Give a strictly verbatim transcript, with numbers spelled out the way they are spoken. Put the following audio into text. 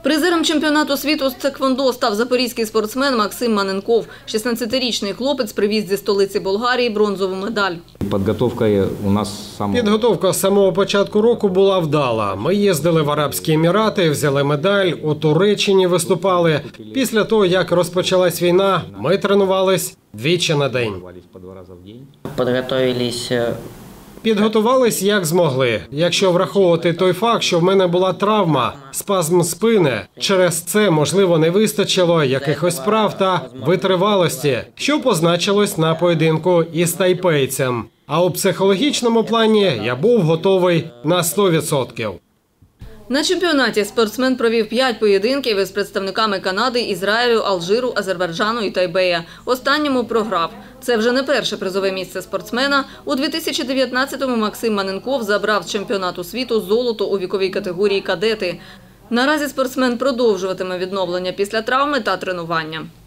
Призером чемпіонату світу з тхеквондо став запорізький спортсмен Максим Маненков. шістнадцятирічний хлопець привіз зі столиці Болгарії бронзову медаль. Підготовка у нас сам... Підготовка з самого початку року була вдала. Ми їздили в Арабські Емірати, взяли медаль, у Туреччині виступали. Після того, як розпочалась війна, ми тренувались двічі на день. Підготовились. Підготувались як змогли. Якщо враховувати той факт, що в мене була травма, спазм спини, через це, можливо, не вистачило якихось справ та витривалості, що позначилось на поєдинку із тайпейцем. А у психологічному плані я був готовий на сто відсотків. На чемпіонаті спортсмен провів п'ять поєдинків із представниками Канади, Ізраїлю, Алжиру, Азербайджану і Тайбея. Останньому програв. Це вже не перше призове місце спортсмена. У дві тисячі дев'ятнадцятому Максим Маненков забрав з чемпіонату світу золото у віковій категорії кадети. Наразі спортсмен продовжуватиме відновлення після травми та тренування.